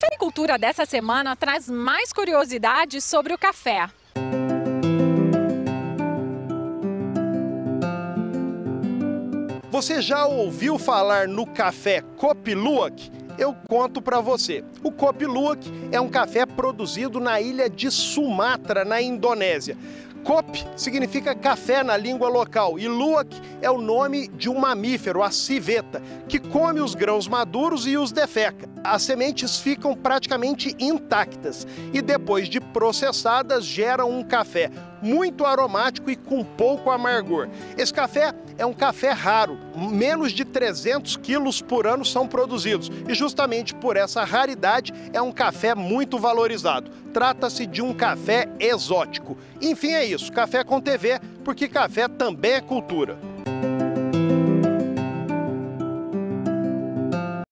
Fericultura dessa semana traz mais curiosidades sobre o café. Você já ouviu falar no café Kopi Luwak? Eu conto para você. O Kopi Luwak é um café produzido na ilha de Sumatra, na Indonésia. Kopi significa café na língua local e Luwak é o nome de um mamífero, a civeta, que come os grãos maduros e os defeca. As sementes ficam praticamente intactas e depois de processadas geram um café muito aromático e com pouco amargor. Esse café é um café raro, menos de 300 quilos por ano são produzidos e justamente por essa raridade é um café muito valorizado. Trata-se de um café exótico. Enfim, é isso, Café com TV, porque café também é cultura.